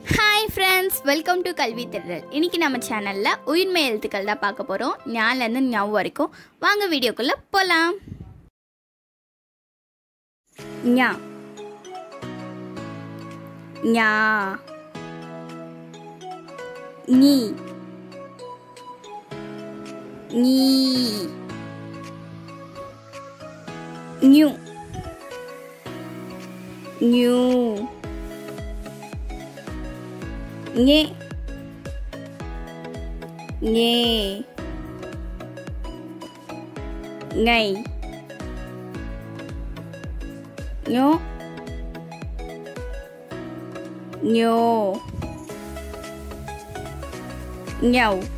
Hi friends, welcome to Kalvi Thendral. இன்னைக்கு நம்ம சேனல்ல உயிர்மை எழுத்துக்கள் தான் பார்க்க போறோம். ஞால இருந்து ஞவ் வரைக்கும். வாங்க வீடியோக்குள்ள போலாம். ஞா ஞா நீ நீ new new Nye Nye Ngày Nhố Nhô Nhầu